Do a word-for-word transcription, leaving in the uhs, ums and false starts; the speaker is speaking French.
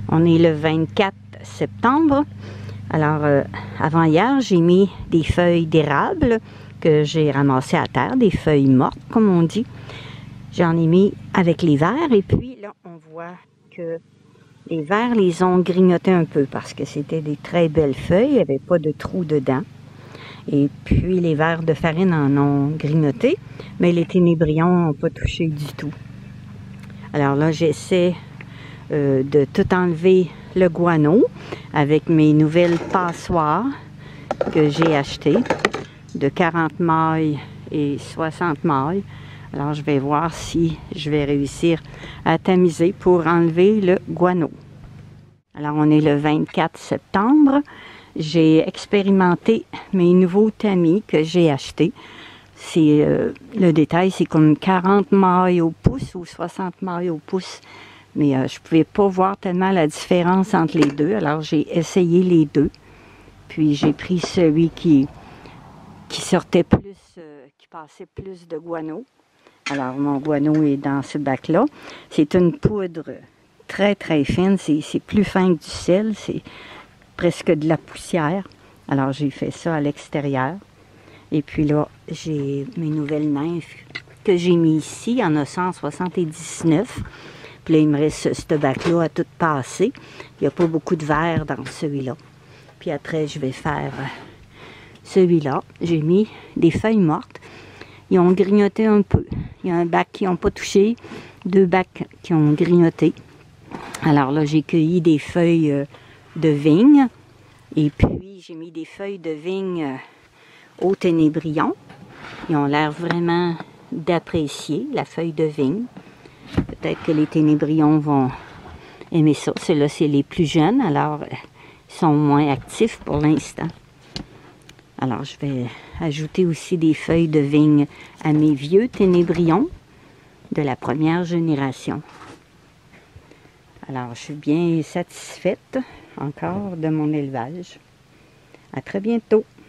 On est le vingt-quatre septembre. Alors, euh, avant hier, j'ai mis des feuilles d'érable que j'ai ramassées à terre, des feuilles mortes, comme on dit. J'en ai mis avec les vers et puis là, on voit que les vers les ont grignotés un peu parce que c'était des très belles feuilles, il n'y avait pas de trous dedans. Et puis, les vers de farine en ont grignoté, mais les ténébrions n'ont pas touché du tout. Alors là, j'essaie euh, de tout enlever le guano avec mes nouvelles passoires que j'ai achetées de quarante mailles et soixante mailles. Alors, je vais voir si je vais réussir à tamiser pour enlever le guano. Alors, on est le vingt-quatre septembre. J'ai expérimenté mes nouveaux tamis que j'ai achetés. C'est euh, le détail, c'est comme quarante mailles au pouce ou soixante mailles au pouce. Mais euh, je ne pouvais pas voir tellement la différence entre les deux. Alors, j'ai essayé les deux. Puis, j'ai pris celui qui, qui sortait plus, euh, qui passait plus de guano. Alors, mon guano est dans ce bac-là. C'est une poudre très, très fine. C'est plus fin que du sel. C'est presque de la poussière. Alors, j'ai fait ça à l'extérieur. Et puis là, j'ai mes nouvelles nymphes que j'ai mis ici. Il y en a cent soixante-dix-neuf. Puis là, il me reste ce bac-là à tout passer. Il n'y a pas beaucoup de verre dans celui-là. Puis après, je vais faire celui-là. J'ai mis des feuilles mortes. Ils ont grignoté un peu. Il y a un bac qui n'ont pas touché, deux bacs qui ont grignoté. Alors là, j'ai cueilli des feuilles de vigne. Et puis, j'ai mis des feuilles de vigne au ténébrion. Ils ont l'air vraiment d'apprécier la feuille de vigne. Peut-être que les ténébrions vont aimer ça. Ceux-là, c'est les plus jeunes, alors ils sont moins actifs pour l'instant. Alors, je vais ajouter aussi des feuilles de vigne à mes vieux ténébrions de la première génération. Alors, je suis bien satisfaite encore de mon élevage. À très bientôt.